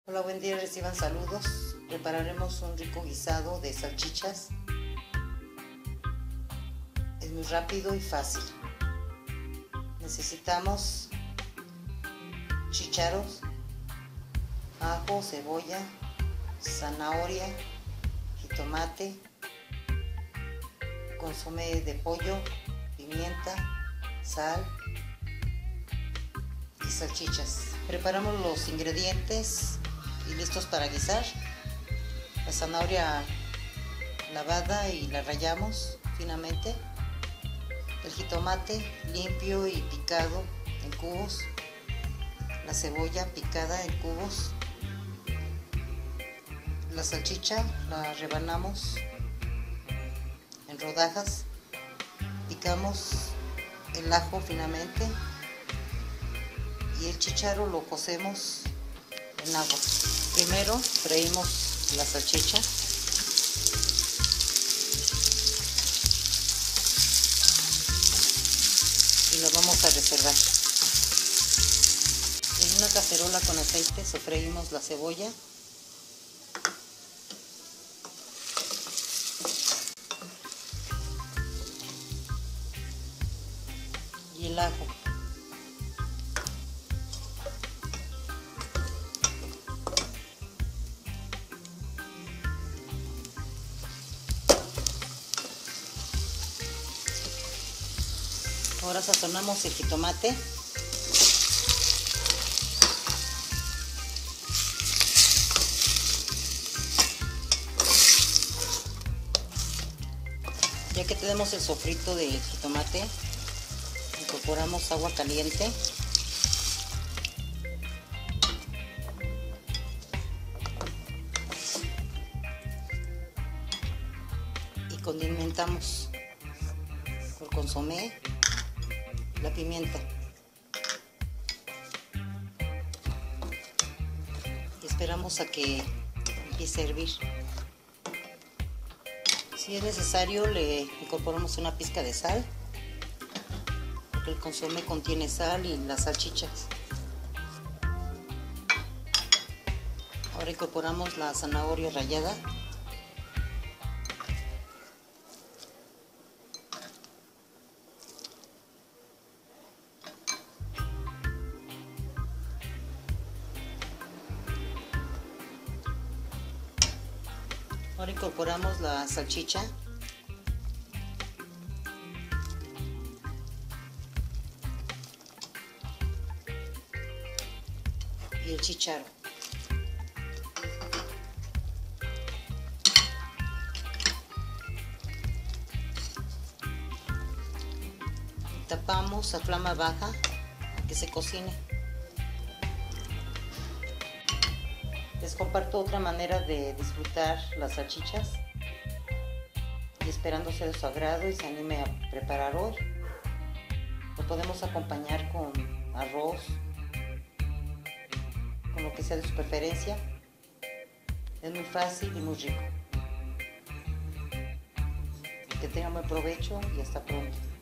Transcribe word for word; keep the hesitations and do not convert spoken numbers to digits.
Hola, buen día, reciban saludos. Prepararemos un rico guisado de salchichas. Es muy rápido y fácil. Necesitamos chícharos, ajo, cebolla, zanahoria, jitomate, consomé de pollo, pimienta, sal y salchichas. Preparamos los ingredientes y listos para guisar. La zanahoria lavada y la rallamos finamente. El jitomate limpio y picado en cubos. La cebolla picada en cubos. La salchicha la rebanamos en rodajas. Picamos el ajo finamente y el chícharo lo cocemos en agua. Primero freímos la salchicha. Y lo vamos a reservar. En una cacerola con aceite sofreímos la cebolla. Y el ajo. Ahora sazonamos el jitomate. Ya que tenemos el sofrito de jitomate, incorporamos agua caliente. Y condimentamos con consomé, la pimienta. Y esperamos a que empiece a hervir. Si es necesario, le incorporamos una pizca de sal, porque el consomé contiene sal y las salchichas. Ahora incorporamos la zanahoria rallada. Ahora incorporamos la salchicha. Y el chícharo. Tapamos a flama baja a que se cocine. Les comparto otra manera de disfrutar las salchichas y esperando sea de su agrado y se anime a preparar hoy. Lo podemos acompañar con arroz, con lo que sea de su preferencia. Es muy fácil y muy rico. Que tengan buen provecho y hasta pronto.